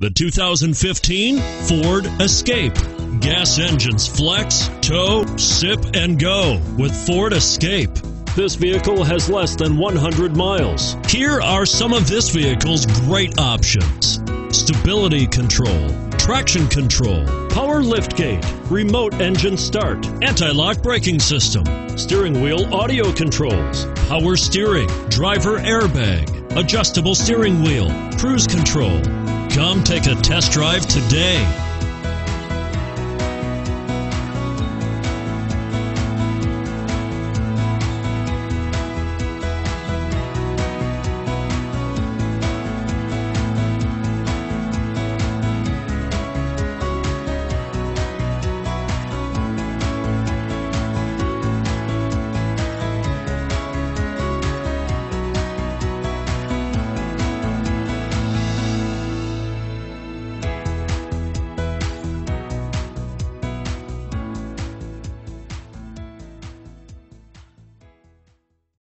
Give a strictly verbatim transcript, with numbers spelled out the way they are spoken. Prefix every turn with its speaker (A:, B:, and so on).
A: The two thousand fifteen Ford Escape. Gas engines flex, tow, sip, and go with Ford Escape. This vehicle has less than one hundred miles. Here are some of this vehicle's great options: stability control, traction control, power liftgate, remote engine start, anti-lock braking system, steering wheel audio controls, power steering, driver airbag, adjustable steering wheel, cruise control. Come take a test drive today.